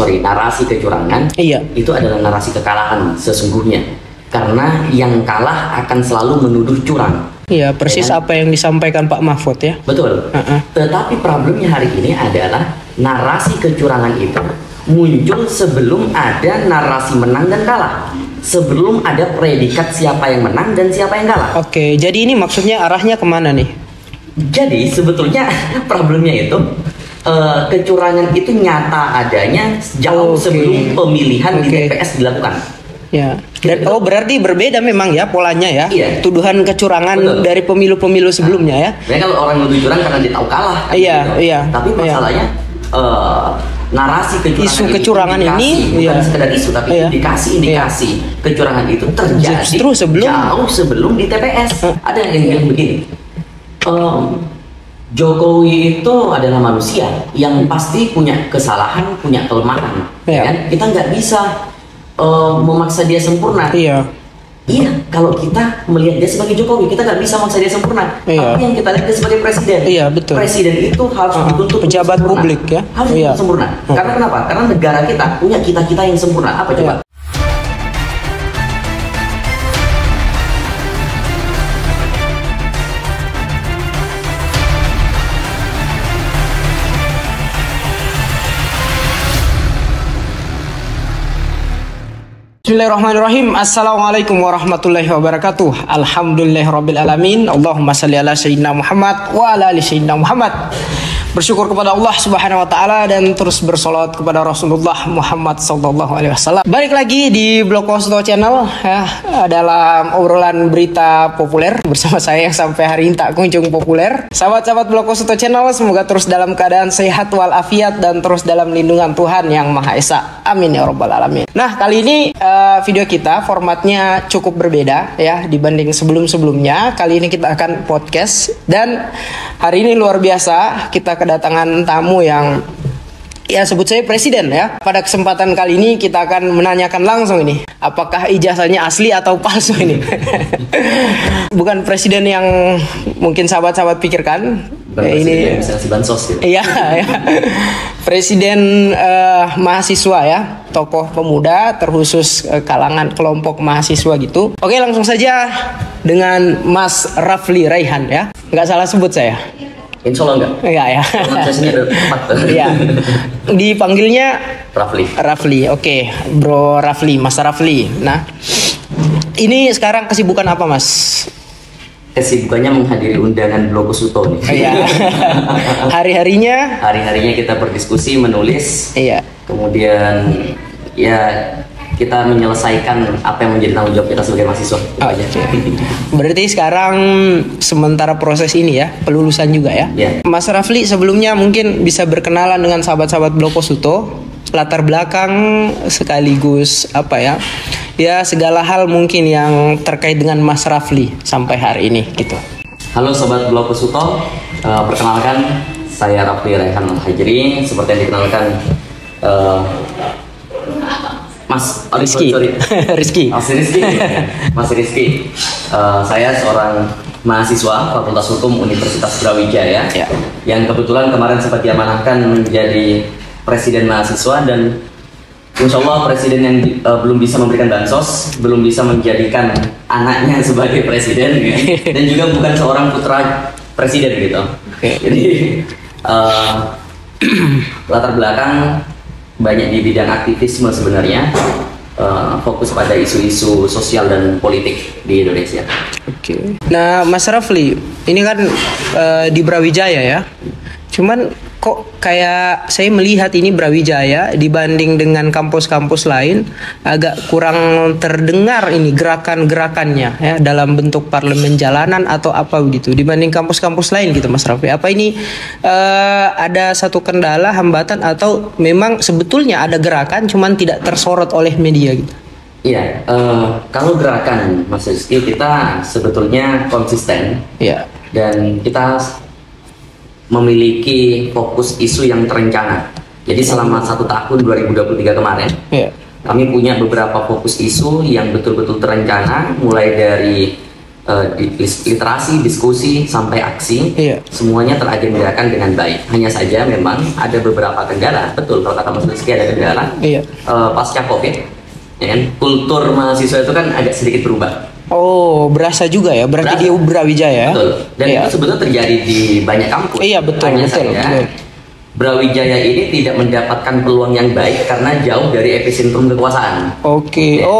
narasi kecurangan Iya. itu adalah narasi kekalahan sesungguhnya. Karena yang kalah akan selalu menuduh curang. Iya, persis Ya. apa yang disampaikan Pak Mahfud ya. Betul. Uh-uh. Tetapi problemnya hari ini adalah narasi kecurangan itu muncul sebelum ada narasi menang dan kalah. Sebelum ada predikat siapa yang menang dan siapa yang kalah. Oke, jadi ini maksudnya arahnya kemana nih? Jadi sebetulnya problemnya itu kecurangan itu nyata adanya jauh Oke. sebelum pemilihan di Oke. TPS dilakukan. Ya. Dan berarti berbeda memang ya polanya ya. Iya. Tuduhan kecurangan Betul. dari pemilu-pemilu sebelumnya ya. Sebenarnya kalau orang nuduh curang karena dia tahu kalah. kan Iya, gitu. iya, Tapi iya. masalahnya narasi kecurangan Isu kecurangan ini, bukan iya. sekedar isu tapi Iya. indikasi kecurangan itu terjadi Justru jauh sebelum di TPS. Ada yang bilang begini. Jokowi itu adalah manusia yang pasti punya kesalahan, punya kelemahan. Iya. Kan? Kita nggak bisa memaksa dia sempurna. Iya. Iya, kalau kita melihat dia sebagai Jokowi, kita nggak bisa memaksa dia sempurna. Iya. Tapi yang kita lihat dia sebagai presiden. Iya, betul. Presiden itu harus dituntut pejabat untuk sempurna. publik ya. Harus Iya. dituntut sempurna. Karena kenapa? Karena negara kita punya kita-kita yang sempurna. Apa coba? Iya. Bismillahirrahmanirrahim. Assalamualaikum warahmatullahi wabarakatuh. Alhamdulillahirrabbilalamin. Allahumma salli ala sayyidina Muhammad wa ala ali sayyidina Muhammad. Bersyukur kepada Allah Subhanahu wa taala dan terus bersolawat kepada Rasulullah Muhammad sallallahu alaihi wasallam. Balik lagi di Blokosto Channel ya, dalam obrolan berita populer bersama saya yang sampai hari ini tak kunjung populer. Sahabat-sahabat Blokosto Channel, semoga terus dalam keadaan sehat walafiat dan terus dalam lindungan Tuhan yang Maha Esa. Amin ya rabbal alamin. Nah, kali ini video kita formatnya cukup berbeda ya dibanding sebelum-sebelumnya. Kali ini kita akan podcast dan hari ini luar biasa kita kedatangan tamu yang ya sebut saya presiden ya. Pada kesempatan kali ini kita akan menanyakan langsung ini apakah ijazahnya asli atau palsu ini. Bukan presiden yang mungkin sahabat-sahabat pikirkan. Ini bisa kasih bansos gitu. Iya, ya. Presiden mahasiswa ya, tokoh pemuda terkhusus kalangan kelompok mahasiswa gitu. Oke, langsung saja dengan Mas Rafli Raihan ya. Nggak salah sebut saya. Insya Allah enggak. Iya ya. Pronunciasinya udah tepat. Iya. Dipanggilnya Rafli. Rafli. Oke, Bro Rafli, Mas Rafli. Nah, ini sekarang kesibukan apa, Mas? Kesibukannya menghadiri undangan Blokosuto nih. Iya. Hari-harinya? Hari-harinya kita berdiskusi, menulis. Iya. Kemudian ya kita menyelesaikan apa yang menjadi tanggung jawab kita sebagai mahasiswa. Oke. Berarti sekarang sementara proses ini ya, pelulusan juga ya. Ya. Mas Rafli sebelumnya mungkin bisa berkenalan dengan sahabat-sahabat Blokosuto, latar belakang sekaligus apa ya? Ya segala hal mungkin yang terkait dengan Mas Rafli sampai hari ini gitu. Halo Sobat Blokosuto, perkenalkan saya Rafli Raihan Al-Hajri. Seperti yang dikenalkan Mas Rizky. Rizky. Mas Rizky. Saya seorang mahasiswa Fakultas Hukum Universitas Brawijaya Ya. yang kebetulan kemarin sempat diamanahkan menjadi presiden mahasiswa dan insya Allah presiden yang belum bisa memberikan bansos, belum bisa menjadikan anaknya sebagai presiden dan juga bukan seorang putra presiden gitu. Oke. Jadi latar belakang banyak di bidang aktivisme sebenarnya, fokus pada isu-isu sosial dan politik di Indonesia. Oke. Nah, Mas Rafli, ini kan di Brawijaya ya. Cuman kok kayak saya melihat ini Brawijaya dibanding dengan kampus-kampus lain agak kurang terdengar ini gerakan-gerakannya ya dalam bentuk parlemen jalanan atau apa begitu dibanding kampus-kampus lain gitu Mas Rafli. Apa ini ada satu kendala, hambatan atau memang sebetulnya ada gerakan cuman tidak tersorot oleh media gitu? Iya, kalau gerakan Mas Rizky kita sebetulnya konsisten Iya. dan kita memiliki fokus isu yang terencana. Jadi selama 1 tahun 2023 kemarin, Iya. kami punya beberapa fokus isu yang betul-betul terencana, mulai dari literasi, diskusi sampai aksi, semuanya teragendakan dengan baik. Hanya saja memang ada beberapa kendala, betul kalau kata Mas Rizky ada kendala. Pasca COVID, ya kan, kultur mahasiswa itu kan agak sedikit berubah. Oh, berasa juga ya, berarti di Brawijaya. Betul. Dan itu sebetulnya terjadi di banyak kampus. Iya, betul. Hanya betul. saja Brawijaya ini tidak mendapatkan peluang yang baik karena jauh dari epicentrum kekuasaan. Oke. Ya,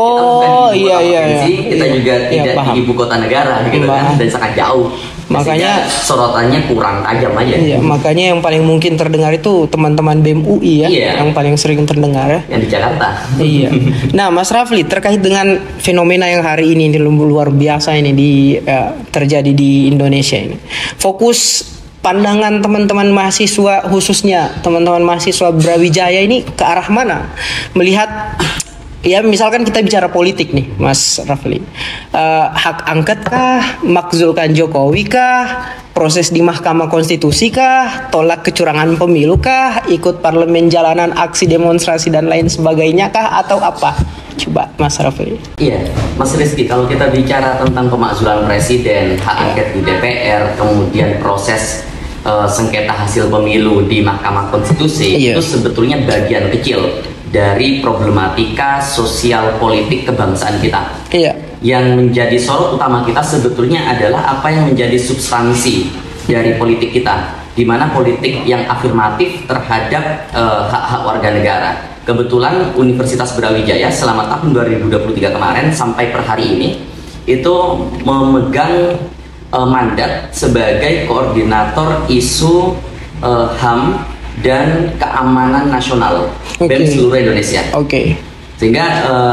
kita juga tidak di ibu kota negara gitu kan, dan sangat jauh. Makanya sorotannya kurang tajam aja. Iya, makanya yang paling mungkin terdengar itu teman-teman BEM UI ya, yang paling sering terdengar ya. Yang di Jakarta. Iya. Nah, Mas Rafli, terkait dengan fenomena yang hari ini luar biasa ini terjadi di Indonesia ini. Fokus pandangan teman-teman mahasiswa, khususnya teman-teman mahasiswa Brawijaya ini ke arah mana? Melihat, ya misalkan kita bicara politik nih, Mas Rafli, hak angket kah, makzulkan Jokowi kah, proses di Mahkamah Konstitusi kah, tolak kecurangan pemilu kah, ikut parlemen jalanan, aksi demonstrasi dan lain sebagainya kah, atau apa? Coba Mas Rafli. Iya, Mas Rizky, kalau kita bicara tentang pemakzulan presiden, hak angket di DPR, kemudian proses sengketa hasil pemilu di Mahkamah Konstitusi, itu sebetulnya bagian kecil dari problematika sosial politik kebangsaan kita. Yang menjadi sorot utama kita sebetulnya adalah apa yang menjadi substansi dari politik kita, di mana politik yang afirmatif terhadap hak-hak warga negara. Kebetulan Universitas Brawijaya selama tahun 2023 kemarin sampai per hari ini itu memegang mandat sebagai koordinator isu HAM dan keamanan nasional BEM seluruh Indonesia. Sehingga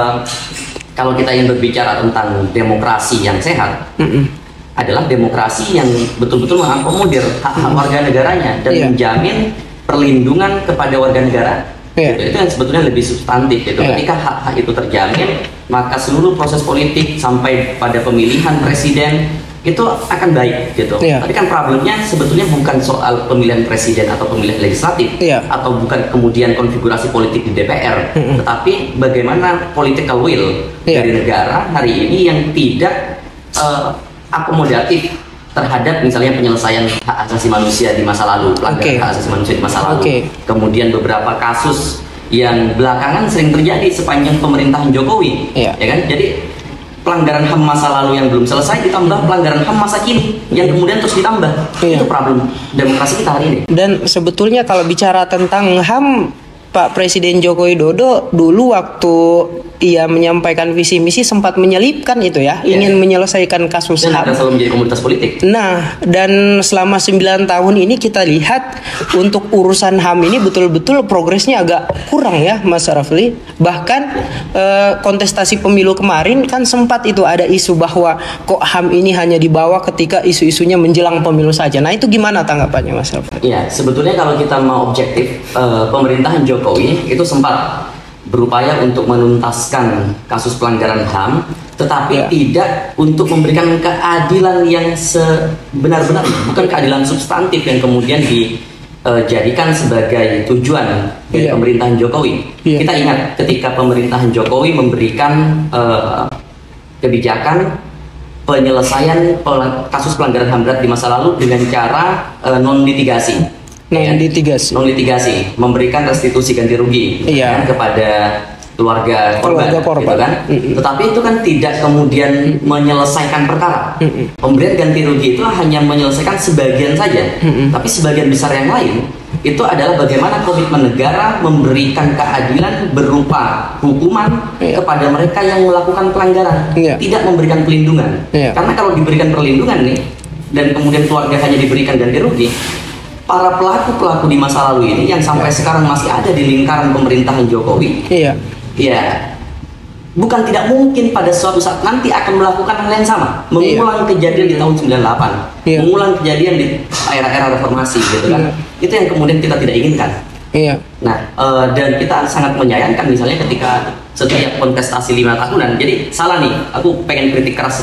kalau kita ingin berbicara tentang demokrasi yang sehat, adalah demokrasi yang betul-betul mengakomodir hak-hak warga negaranya dan menjamin perlindungan kepada warga negara. Itu yang sebetulnya lebih substantif. Ketika hak-hak itu terjamin, maka seluruh proses politik sampai pada pemilihan presiden itu akan baik gitu. Tapi kan problemnya sebetulnya bukan soal pemilihan presiden atau pemilihan legislatif, atau bukan kemudian konfigurasi politik di DPR, tetapi bagaimana political will dari negara hari ini yang tidak akomodatif terhadap misalnya penyelesaian hak asasi manusia di masa lalu, pelanggaran hak asasi manusia di masa lalu. Kemudian beberapa kasus yang belakangan sering terjadi sepanjang pemerintahan Jokowi, ya kan? Jadi pelanggaran HAM masa lalu yang belum selesai ditambah pelanggaran HAM masa kini yang kemudian terus ditambah. Itu problem demokrasi kita hari ini. Dan sebetulnya kalau bicara tentang HAM, Pak Presiden Joko Widodo dulu waktu ia menyampaikan visi misi sempat menyelipkan itu ya, ingin menyelesaikan kasus HAM. Dan selalu menjadi komoditas politik. Nah, dan selama 9 tahun ini kita lihat untuk urusan HAM ini betul-betul progresnya agak kurang ya, Mas Rafli. Bahkan kontestasi pemilu kemarin kan sempat itu ada isu bahwa kok HAM ini hanya dibawa ketika isu-isunya menjelang pemilu saja. Nah, itu gimana tanggapannya, Mas Rafli? Iya, sebetulnya kalau kita mau objektif, pemerintahan Jokowi itu sempat berupaya untuk menuntaskan kasus pelanggaran HAM, tetapi tidak untuk memberikan keadilan yang sebenar-benar, bukan keadilan substantif yang kemudian dijadikan sebagai tujuan dari pemerintahan Jokowi. Kita ingat ketika pemerintahan Jokowi memberikan kebijakan penyelesaian kasus pelanggaran HAM berat di masa lalu dengan cara non-litigasi. Non-litigasi, memberikan restitusi ganti rugi kepada keluarga korban. Gitu kan? Tetapi itu kan tidak kemudian menyelesaikan perkara. Pemberian ganti rugi itu hanya menyelesaikan sebagian saja, tapi sebagian besar yang lain itu adalah bagaimana komitmen negara memberikan keadilan berupa hukuman kepada mereka yang melakukan pelanggaran, tidak memberikan perlindungan. Karena kalau diberikan perlindungan nih, dan kemudian keluarga hanya diberikan ganti rugi, para pelaku-pelaku di masa lalu ini yang sampai sekarang masih ada di lingkaran pemerintahan Jokowi, bukan tidak mungkin pada suatu saat nanti akan melakukan hal yang sama, mengulang kejadian di tahun 98, mengulang kejadian di era-era reformasi, gitu kan? Itu yang kemudian kita tidak inginkan. Nah, dan kita sangat menyayangkan misalnya ketika setiap kontestasi 5 tahunan, jadi salah nih, aku pengen kritik keras nih.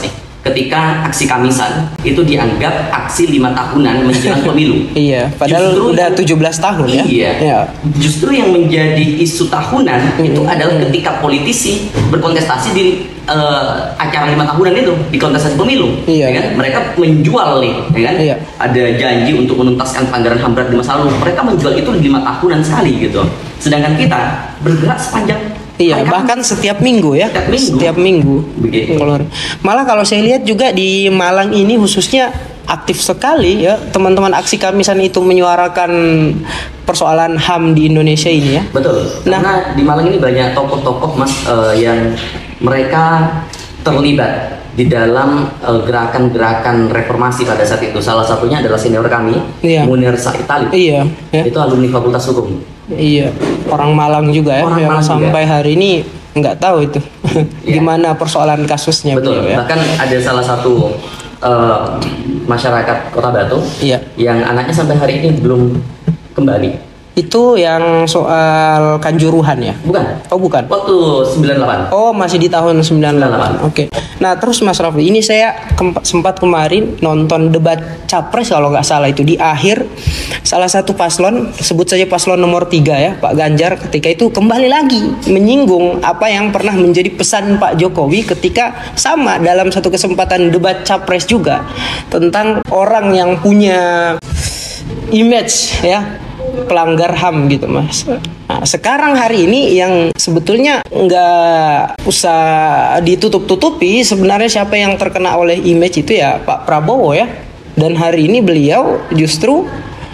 ketika aksi Kamisan itu dianggap aksi 5 tahunan menjelang pemilu. Iya, padahal Justru udah 17 tahun ya. Iya. Ya. Justru yang menjadi isu tahunan itu adalah ketika politisi berkontestasi di acara 5 tahunan itu, di kontestasi pemilu. Iya. Ya kan? Mereka menjual nih, ya kan? Iya. Ada janji untuk menuntaskan pelanggaran HAM berat di masa lalu. Mereka menjual itu 5 tahunan sekali gitu. Sedangkan kita bergerak sepanjang Iya, hari bahkan setiap minggu ya. Setiap minggu. Begitu. Keluar. Malah kalau saya lihat juga di Malang ini khususnya aktif sekali ya teman-teman aksi Kamisan itu menyuarakan persoalan HAM di Indonesia ini ya. Betul. Nah, Karena di Malang ini banyak tokoh-tokoh Mas yang mereka terlibat di dalam gerakan-gerakan reformasi pada saat itu. Salah satunya adalah senior kami, Iya. Munir Said Talib. Iya, ya. Itu alumni Fakultas Hukum. Iya, orang Malang juga ya, Orang yang Malang sampai juga. hari ini nggak tahu itu Iya. gimana persoalan kasusnya. Betul. beliau, ya. Bahkan ada salah satu masyarakat Kota Batu Iya. yang anaknya sampai hari ini belum kembali. Itu yang soal Kanjuruhan ya? Bukan. Oh bukan. Waktu 98. Oh masih di tahun 98. Oke. Nah terus Mas Rafli, ini saya sempat kemarin nonton debat capres kalau nggak salah itu di akhir salah satu paslon, sebut saja paslon nomor 3 ya, Pak Ganjar ketika itu kembali lagi menyinggung apa yang pernah menjadi pesan Pak Jokowi ketika sama dalam satu kesempatan debat capres juga tentang orang yang punya image ya pelanggar HAM gitu Mas. Nah, sekarang hari ini yang sebetulnya nggak usah ditutup-tutupi sebenarnya siapa yang terkena oleh image itu ya Pak Prabowo ya. Dan hari ini beliau justru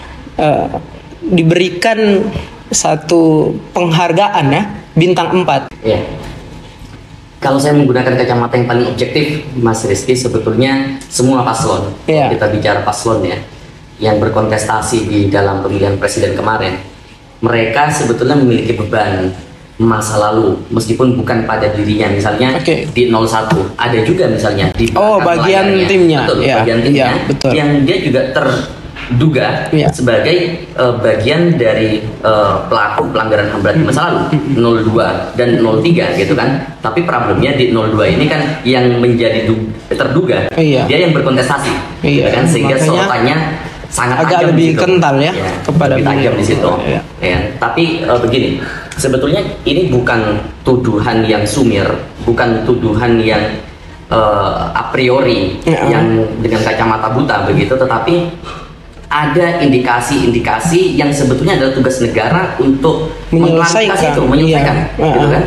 diberikan satu penghargaan ya bintang 4. Ya. Kalau saya menggunakan kacamata yang paling objektif, Mas Rizky, sebetulnya semua paslon, Iya. kita bicara paslon ya, yang berkontestasi di dalam pemilihan presiden kemarin, mereka sebetulnya memiliki beban masa lalu, meskipun bukan pada dirinya. Misalnya Oke. di 01, ada juga misalnya di Oh, belakang bagian layarnya. timnya. Betul, Ya, bagian timnya, ya, betul. yang dia juga terduga Ya. sebagai bagian dari pelaku pelanggaran HAM berat di masa lalu, 02 dan 03 gitu kan. Tapi problemnya di 02 ini kan yang menjadi terduga, Iya. dia yang berkontestasi, Iya, gitu kan, sehingga makanya sorotannya sangat agak tajam lebih di situ. kental ya kepada lebih tajam beliau. di situ. Iya. Ya, tapi begini, sebetulnya ini bukan tuduhan yang sumir, bukan tuduhan yang a priori, Ya. yang dengan kacamata buta begitu, tetapi ada indikasi-indikasi yang sebetulnya adalah tugas negara untuk Menyelesaikan. mengklarifikasi itu, menyelesaikan, Iya. gitu kan?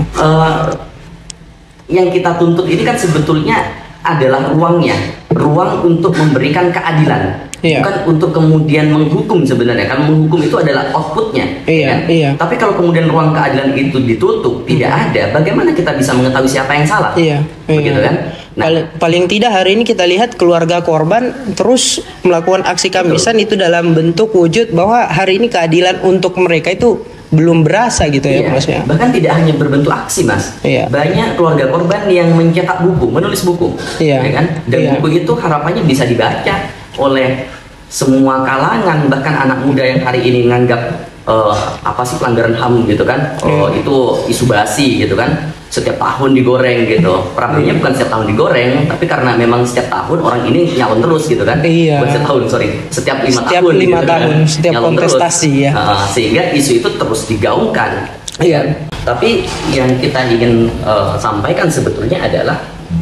Yang kita tuntut ini kan sebetulnya adalah ruang untuk memberikan keadilan, Iya. bukan untuk kemudian menghukum sebenarnya. Kan menghukum itu adalah outputnya, Iya, kan? iya. Tapi kalau kemudian ruang keadilan itu ditutup, tidak ada, bagaimana kita bisa mengetahui siapa yang salah? Iya, Begitu iya. kan? Nah, Paling tidak hari ini kita lihat keluarga korban terus melakukan aksi Kamisan itu dalam bentuk wujud bahwa hari ini keadilan untuk mereka itu belum berasa gitu ya iya. Mas ya. Bahkan tidak hanya berbentuk aksi, Mas. Iya. Banyak keluarga korban yang mencetak buku, menulis buku, Iya. ya kan? Dan Iya. buku itu harapannya bisa dibaca oleh semua kalangan, bahkan anak muda yang hari ini nganggap apa sih pelanggaran HAM gitu kan? Iya. Itu isu basi gitu kan? Setiap tahun digoreng gitu. Problemnya bukan setiap tahun digoreng, tapi karena memang setiap tahun orang ini nyalon terus gitu kan? Iya. Bukan setiap tahun, sorry, setiap 5 Setiap tahun. 5 gitu tahun, kan? setiap Nyalon terus. kontestasi ya. Sehingga isu itu terus digaungkan. Iya. Tapi yang kita ingin sampaikan sebetulnya adalah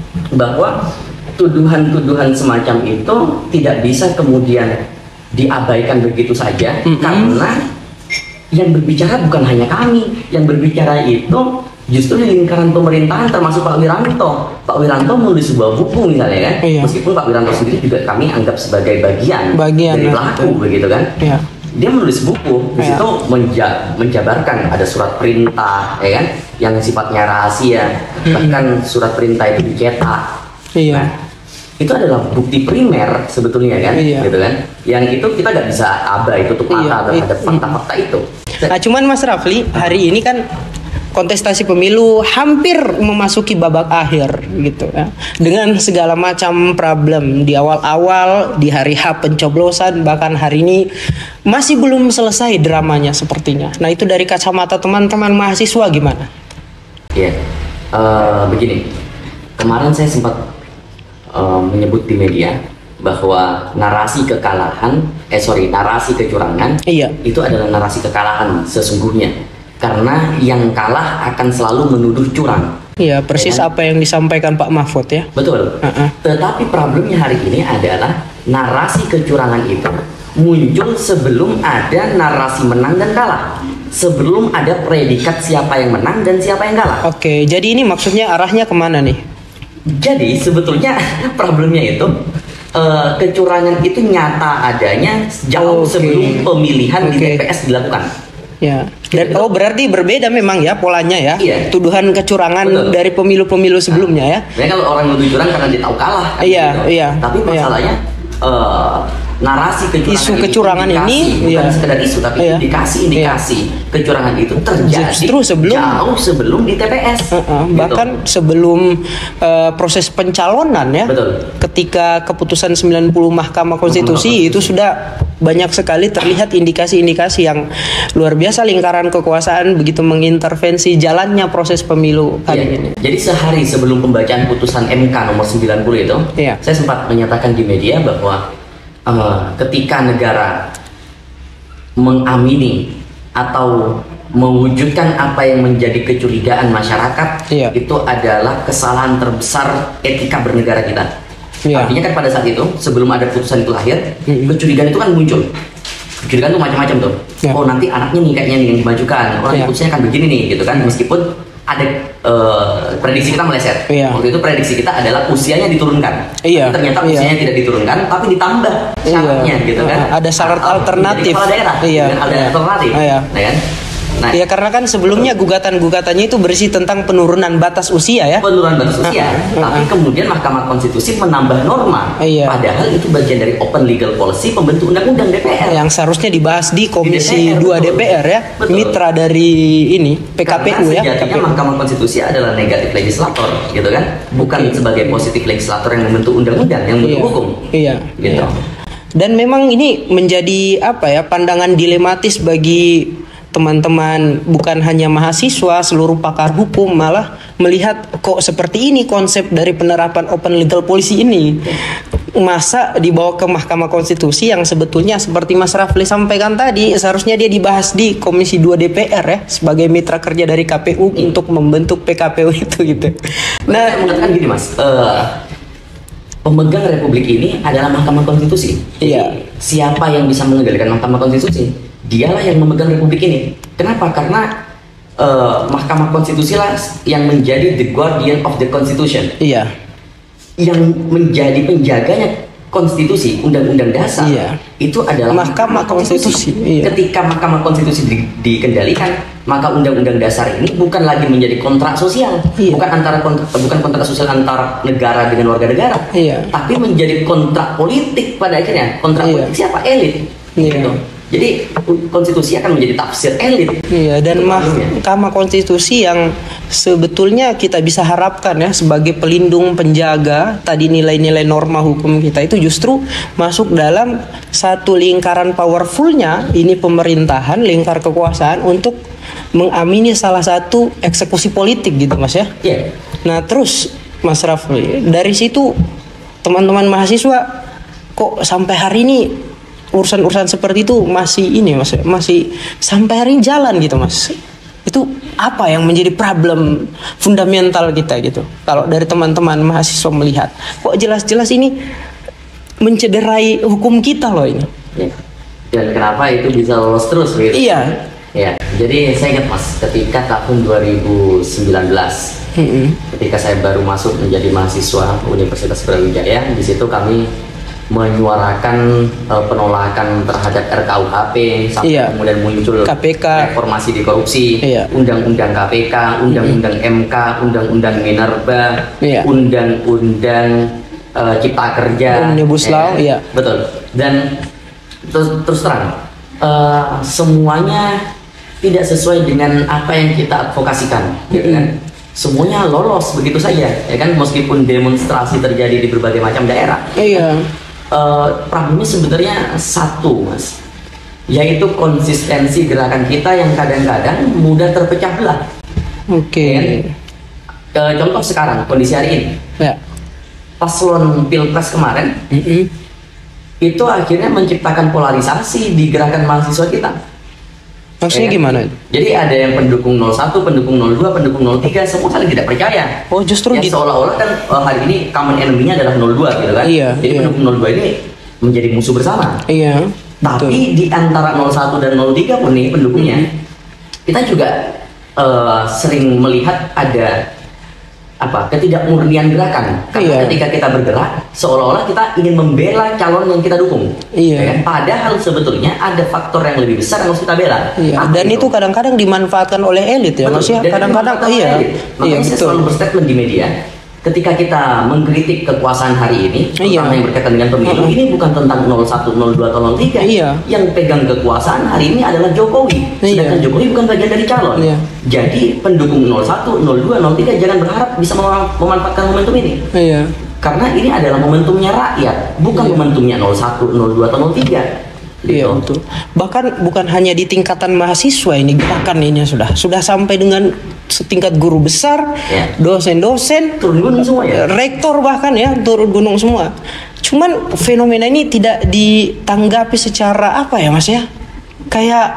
bahwa tuduhan-tuduhan semacam itu tidak bisa kemudian diabaikan begitu saja, karena yang berbicara bukan hanya kami, yang berbicara itu justru di lingkaran pemerintahan, termasuk Pak Wiranto. Pak Wiranto menulis sebuah buku misalnya kan, Iya. meskipun Pak Wiranto sendiri juga kami anggap sebagai bagian dari ya, pelaku, betul. begitu kan. Iya. Dia menulis buku, di Iya. situ menjabarkan ada surat perintah, ya kan, yang sifatnya rahasia, bahkan surat perintah itu dicetak. Iya. Nah, itu adalah bukti primer sebetulnya kan, Iya. gitu kan. Yang itu kita nggak bisa abai, tutup mata Iya. terhadap fakta-fakta itu. Nah, cuman Mas Rafli, hari ini kan kontestasi pemilu hampir memasuki babak akhir gitu ya. Dengan segala macam problem di awal-awal, di hari H pencoblosan, bahkan hari ini masih belum selesai dramanya sepertinya. Nah, itu dari kacamata teman-teman mahasiswa gimana? Ya, begini. Kemarin saya sempat menyebut di media bahwa narasi kecurangan Iya. itu adalah narasi kekalahan sesungguhnya, karena yang kalah akan selalu menuduh curang. Iya, persis Ya. apa yang disampaikan Pak Mahfud ya. Betul. Uh-uh. Tetapi problemnya hari ini adalah narasi kecurangan itu muncul sebelum ada narasi menang dan kalah, sebelum ada predikat siapa yang menang dan siapa yang kalah. Oke, jadi ini maksudnya arahnya kemana nih? Jadi sebetulnya problemnya itu kecurangan itu nyata adanya jauh Oke. sebelum pemilihan di Oke. TPS dilakukan. Ya. Dan berarti berbeda memang ya polanya ya. Iya. Tuduhan kecurangan Betul. dari pemilu-pemilu sebelumnya ya. Sebenarnya kalau orang nuduh curang karena dia tahu kalah. Kan, Iya, gitu. iya, Tapi iya. masalahnya narasi kecurangan Isu kecurangan ini, bukan iya. sekedar isu, tapi Iya. indikasi kecurangan itu terjadi Justru jauh sebelum di TPS. Gitu. Bahkan sebelum proses pencalonan ya. Betul. Ketika keputusan 90 Mahkamah Konstitusi itu sudah banyak sekali terlihat indikasi-indikasi yang luar biasa lingkaran kekuasaan begitu mengintervensi jalannya proses pemilu kali Iya. ini. Jadi sehari sebelum pembacaan putusan MK nomor 90 itu, Iya. saya sempat menyatakan di media bahwa ketika negara mengamini atau mewujudkan apa yang menjadi kecurigaan masyarakat, Iya. itu adalah kesalahan terbesar etika bernegara kita. Iya. Artinya kan pada saat itu sebelum ada putusan itu lahir, Mm-mm. kecurigaan itu kan muncul. Kecurigaan itu macam-macam tuh. Iya. Oh, nanti anaknya nih kayaknya nih yang dimajukan. Oh, nanti Iya. putusannya akan begini nih gitu kan. Meskipun ada prediksi kita meleset. Iya. Waktu itu prediksi kita adalah usianya diturunkan. Iya. Tapi ternyata Iya. usianya tidak diturunkan, tapi ditambah syaratnya Iya. gitu kan. Ada syarat Atau alternatif. menjadi kepala daerah. Iya. Dengan ada Iya. alternatif. Iya. Nah, kan? Nah, Ya karena kan sebelumnya gugatan-gugatannya itu berisi tentang penurunan batas usia ya. penurunan batas usia, tapi kemudian Mahkamah Konstitusi menambah norma. Iya. Padahal itu bagian dari open legal policy pembentuk undang-undang DPR. Yang seharusnya dibahas di Komisi DPR, 2 betul. DPR ya. Betul. Mitra dari ini PKPU Karena ya. sejatinya PKPU. Mahkamah Konstitusi adalah negatif legislator, gitu kan? Bukan sebagai positif legislator yang membentuk undang-undang, yang membentuk Iya. hukum. Iya. Gitu. Iya. Dan memang ini menjadi apa ya pandangan dilematis bagi teman-teman bukan hanya mahasiswa, seluruh pakar hukum malah melihat kok seperti ini konsep dari penerapan open legal policy ini. Masa dibawa ke Mahkamah Konstitusi yang sebetulnya seperti Mas Rafli sampaikan tadi seharusnya dia dibahas di Komisi 2 DPR ya sebagai mitra kerja dari KPU untuk membentuk PKPU itu gitu. Nah, saya mengatakan gini mas, pemegang Republik ini adalah Mahkamah Konstitusi. Jadi, Iya. siapa yang bisa mengendalikan Mahkamah Konstitusi? Dialah yang memegang Republik ini. Kenapa? Karena Mahkamah Konstitusi lah yang menjadi the guardian of the Constitution, Iya. yang menjadi penjaganya konstitusi, undang-undang dasar. Iya. Itu adalah Mahkamah Konstitusi. Iya. Ketika Mahkamah Konstitusi dikendalikan, maka undang-undang dasar ini bukan lagi menjadi kontrak sosial, Iya. bukan kontrak sosial antara negara dengan warga negara, Iya. tapi menjadi kontrak politik pada akhirnya. Kontrak Iya. politik siapa? Elit. Iya. Gitu. Jadi konstitusi akan menjadi tafsir elit. Iya, dan Itu problemnya. Mahkamah Konstitusi yang sebetulnya kita bisa harapkan ya sebagai pelindung penjaga tadi nilai-nilai norma hukum kita itu justru masuk dalam satu lingkaran powerfulnya ini pemerintahan, lingkar kekuasaan untuk mengamini salah satu eksekusi politik gitu Mas ya. Iya. Nah terus Mas Rafli dari situ teman-teman mahasiswa kok sampai hari ini urusan-urusan seperti itu masih ini Mas, masih sampai hari ini jalan gitu Mas. Itu apa yang menjadi problem fundamental kita gitu? Kalau dari teman-teman mahasiswa melihat, kok jelas-jelas ini mencederai hukum kita loh ini. Ya. Dan kenapa itu bisa lolos terus gitu? Iya. Ya, jadi saya ingat mas, ketika tahun 2019, ketika saya baru masuk menjadi mahasiswa Universitas Brawijaya, di situ kami menyuarakan penolakan terhadap RKUHP sampai Iya. kemudian muncul KPK. reformasi di korupsi, Iya. undang-undang KPK, undang-undang MK, undang-undang Minerba, Iya. undang-undang Cipta Kerja, Omnibus Law, iya. betul. Dan terus terang, semuanya tidak sesuai dengan apa yang kita advokasikan, gitu kan? Semuanya lolos begitu saja, ya kan? Meskipun demonstrasi terjadi di berbagai macam daerah. Iya. Problemnya sebenarnya satu, mas, yaitu konsistensi gerakan kita yang kadang-kadang mudah terpecah belah. Oke. Ya kan? Contoh sekarang kondisi hari ini. Ya. paslon pilpres kemarin itu akhirnya menciptakan polarisasi di gerakan mahasiswa kita. Maksudnya gimana? Jadi ada yang pendukung 01, pendukung 02, pendukung 03, semua saling tidak percaya. Oh, justru ya, seolah-olah kan hari ini common enemy-nya adalah 02 gitu kan. Iya, jadi pendukung 02 ini menjadi musuh bersama. Iya. Tapi betul. di antara 01 dan 03 pun nih pendukungnya, kita juga sering melihat ada ketidakmurnian gerakan. Karena ketika kita bergerak, seolah-olah kita ingin membela calon yang kita dukung. Iya. Ya kan? Padahal sebetulnya ada faktor yang lebih besar yang harus kita bela. Iya. Dan itu kadang-kadang dimanfaatkan oleh elit ya, maksudnya kadang-kadang Makanya saya selalu berstatement di media. Ketika kita mengkritik kekuasaan hari ini, terutama yang berkaitan dengan pemilu, ini bukan tentang 01, 02, atau 03. Yang pegang kekuasaan hari ini adalah Jokowi. Sedangkan Jokowi bukan bagian dari calon. Jadi pendukung 01, 02, 03 jangan berharap bisa memanfaatkan momentum ini. Karena ini adalah momentumnya rakyat, bukan momentumnya 01, 02, atau 03. Iya betul. Bahkan bukan hanya di tingkatan mahasiswa ini gerakan ini sudah sampai dengan setingkat guru besar, dosen-dosen, turun gunung semua ya. Rektor bahkan ya turun gunung semua. Cuman fenomena ini tidak ditanggapi secara apa ya Mas ya? Kayak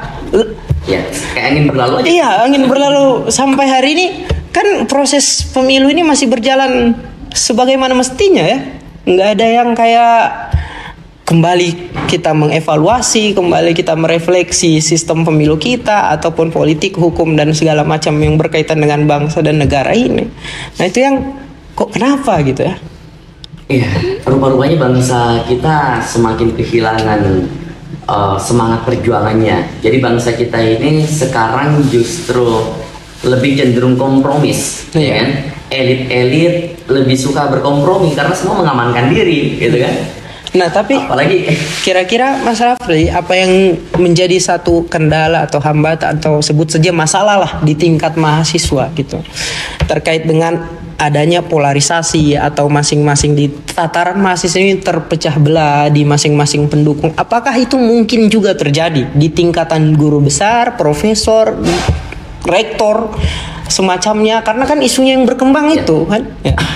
angin berlalu aja. Iya, angin berlalu sampai hari ini kan proses pemilu ini masih berjalan sebagaimana mestinya ya. Nggak ada yang kayak kembali kita mengevaluasi, kembali kita merefleksi sistem pemilu kita ataupun politik, hukum dan segala macam yang berkaitan dengan bangsa dan negara ini. Nah itu yang kok kenapa gitu ya? Iya, rupa-rupanya bangsa kita semakin kehilangan semangat perjuangannya. Jadi bangsa kita ini sekarang justru lebih cenderung kompromis, ya kan? Elit-elit lebih suka berkompromi karena semua mengamankan diri, gitu kan? Nah tapi apalagi kira-kira Mas Rafli apa yang menjadi satu kendala atau hambatan atau sebut saja masalah lah di tingkat mahasiswa gitu terkait dengan adanya polarisasi atau masing-masing di tataran mahasiswa ini terpecah belah di masing-masing pendukung. Apakah itu mungkin juga terjadi di tingkatan guru besar, profesor, rektor semacamnya karena kan isunya yang berkembang itu kan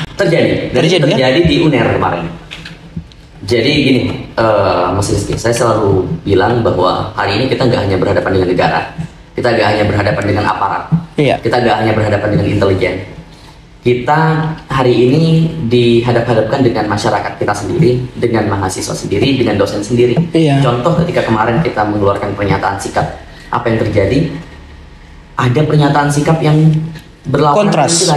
terjadi di UNER kemarin. Jadi gini, Mas Rizky, saya selalu bilang bahwa hari ini kita nggak hanya berhadapan dengan negara, kita nggak hanya berhadapan dengan aparat, kita nggak hanya berhadapan dengan intelijen. Kita hari ini dihadap-hadapkan dengan masyarakat kita sendiri, dengan mahasiswa sendiri, dengan dosen sendiri. Contoh ketika kemarin kita mengeluarkan pernyataan sikap, apa yang terjadi? Ada pernyataan sikap yang berlawanan kontras,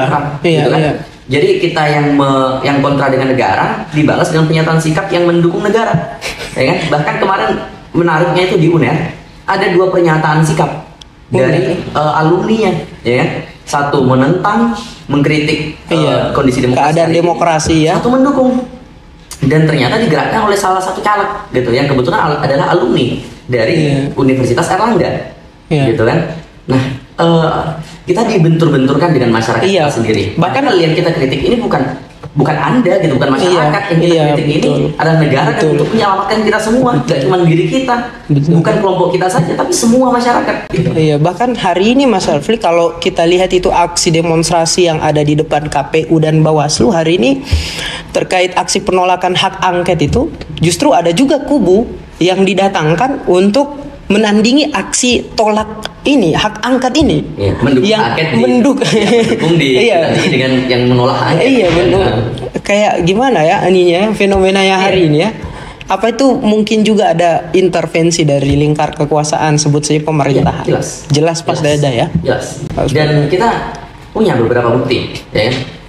Jadi kita yang kontra dengan negara dibalas dengan pernyataan sikap yang mendukung negara, ya kan? Bahkan kemarin menariknya itu di UNER ada 2 pernyataan sikap dari alumninya, ya kan? Satu menentang, mengkritik kondisi demokrasi, keadaan demokrasi ya. Satu mendukung. Dan ternyata digerakkan oleh salah satu caleg, gitu, yang kebetulan adalah alumni dari Universitas Erlangga, gitu kan? Nah, kita dibentur-benturkan dengan masyarakat kita sendiri. Bahkan yang kita kritik ini bukan Anda gitu, bukan masyarakat yang kita kritik ini adalah negara kan untuk menyelamatkan kita semua, tidak cuma diri kita, bukan kelompok kita saja, tapi semua masyarakat. Gitu. Iya, bahkan hari ini Mas Alfri kalau kita lihat itu aksi demonstrasi yang ada di depan KPU dan Bawaslu hari ini terkait aksi penolakan hak angket itu, justru ada juga kubu yang didatangkan untuk menandingi aksi tolak ini hak angket ini, mendukung dengan yang menolak angket. Kayak gimana ya ininya fenomenanya hari ini ya? Apa itu mungkin juga ada intervensi dari lingkar kekuasaan sebut saja pemerintahan? Jelas pas ada ya. Jelas. Dan kita punya beberapa bukti, ya.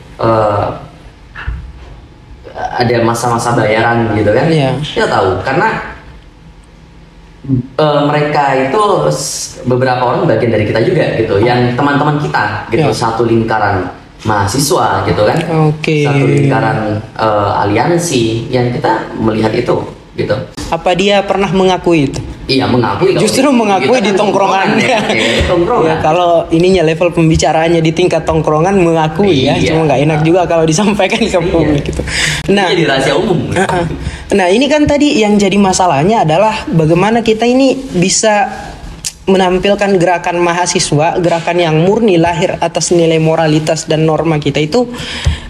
Ada masa-masa bayaran gitu kan? Kita tahu karena mereka itu beberapa orang bagian dari kita juga gitu, yang teman-teman kita gitu, satu lingkaran mahasiswa gitu kan, satu lingkaran aliansi yang kita melihat itu gitu. Apa dia pernah mengakui itu? Iya, mengakui. Justru mengakui di tongkrongannya. Ya, kalau ininya level pembicaraannya di tingkat tongkrongan mengakui cuma nggak enak juga kalau disampaikan ke publik gitu. Nah, jadi rahasia umum. Nah, ini kan tadi yang jadi masalahnya adalah bagaimana kita ini bisa menampilkan gerakan mahasiswa, gerakan yang murni lahir atas nilai moralitas dan norma kita itu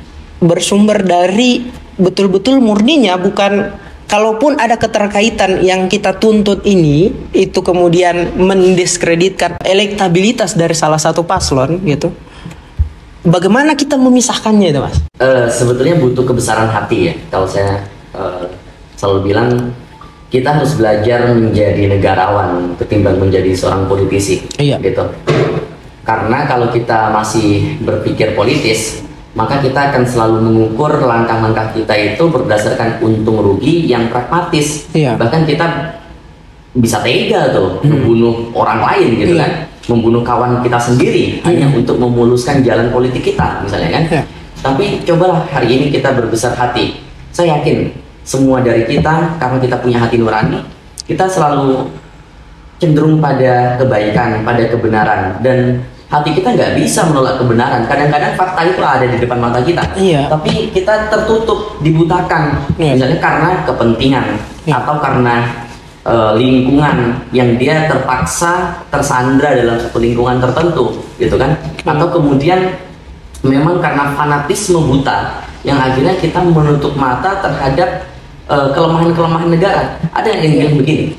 bersumber dari betul-betul murninya, bukan kalaupun ada keterkaitan yang kita tuntut ini itu kemudian mendiskreditkan elektabilitas dari salah satu paslon gitu. Bagaimana kita memisahkannya itu, Mas? Sebetulnya butuh kebesaran hati ya. Kalau saya selalu bilang kita harus belajar menjadi negarawan ketimbang menjadi seorang politisi. Iya. Gitu. Karena kalau kita masih berpikir politis, maka kita akan selalu mengukur langkah-langkah kita itu berdasarkan untung rugi yang pragmatis. Iya. Bahkan kita bisa tega tuh membunuh orang lain gitu kan, membunuh kawan kita sendiri hanya untuk memuluskan jalan politik kita misalnya kan. Iya. Tapi cobalah hari ini kita berbesar hati. Saya yakin semua dari kita, karena kita punya hati nurani, kita selalu cenderung pada kebaikan, pada kebenaran, dan hati kita nggak bisa menolak kebenaran. Kadang-kadang fakta itu ada di depan mata kita, Iya. tapi kita tertutup, dibutakan, Iya. misalnya karena kepentingan atau karena lingkungan yang dia terpaksa tersandra dalam satu lingkungan tertentu, gitu kan? Atau kemudian memang karena fanatisme buta yang akhirnya kita menutup mata terhadap kelemahan-kelemahan negara. Ada yang bilang begini.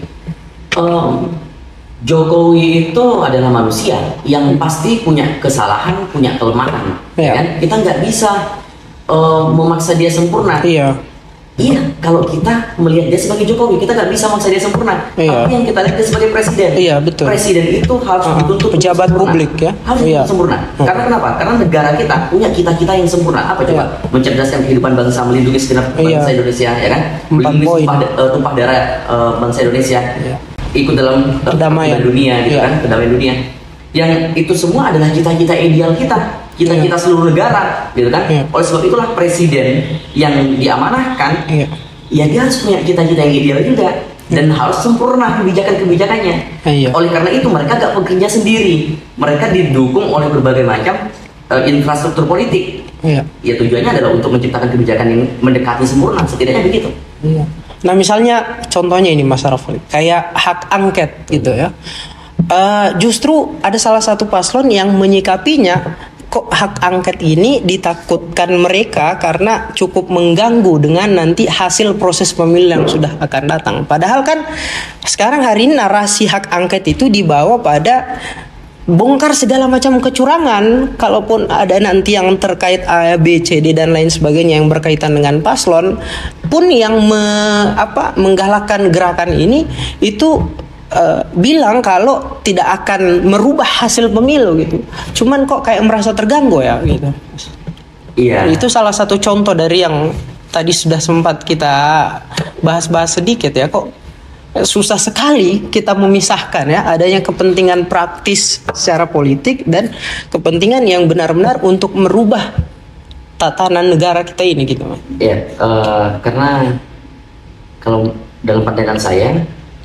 Jokowi itu adalah manusia yang pasti punya kesalahan, punya kelemahan, Iya. kan? Kita nggak bisa memaksa dia sempurna. Iya. Iya, kalau kita melihat dia sebagai Jokowi, kita nggak bisa memaksa dia sempurna. Iya. Tapi yang kita lihat dia sebagai presiden. Iya, betul. Presiden itu harus dituntut untuk pejabat sempurna. publik ya. Harus Iya. sempurna. Karena kenapa? Karena negara kita punya cita-cita yang sempurna. Apa coba? Mencerdaskan kehidupan bangsa, melindungi segenap bangsa Indonesia, ya kan? 4 Melindungi poin. tumpah darah bangsa Indonesia. Iya. Ikut dalam Kedamaian dunia, gitu Iya. kan? Kedamaian dunia. Yang itu semua adalah cita-cita ideal kita. Cita-cita seluruh negara, gitu kan? Iya. Oleh sebab itulah presiden yang diamanahkan, Iya. ya dia harus punya cita-cita yang ideal juga dan harus sempurna kebijakan-kebijakannya. Iya. Oleh karena itu mereka gak bekerja sendiri, mereka didukung oleh berbagai macam infrastruktur politik. Iya. Ya tujuannya adalah untuk menciptakan kebijakan yang mendekati sempurna, setidaknya begitu. Iya. Nah misalnya contohnya ini Mas Rafli, kayak hak angket gitu ya. Justru ada salah satu paslon yang menyikapinya, kok hak angket ini ditakutkan mereka karena cukup mengganggu dengan nanti hasil proses pemilu yang sudah akan datang. Padahal kan sekarang hari ini narasi hak angket itu dibawa pada bongkar segala macam kecurangan. Kalaupun ada nanti yang terkait A, B, C, D dan lain sebagainya yang berkaitan dengan paslon pun yang menggalakkan gerakan ini itu bilang kalau tidak akan merubah hasil pemilu gitu. Cuman kok kayak merasa terganggu ya gitu. Iya. Itu salah satu contoh dari yang tadi sudah sempat kita bahas-bahas sedikit ya, kok susah sekali kita memisahkan ya adanya kepentingan praktis secara politik dan kepentingan yang benar-benar untuk merubah tatanan negara kita ini gitu. Iya, karena kalau dalam pandangan saya,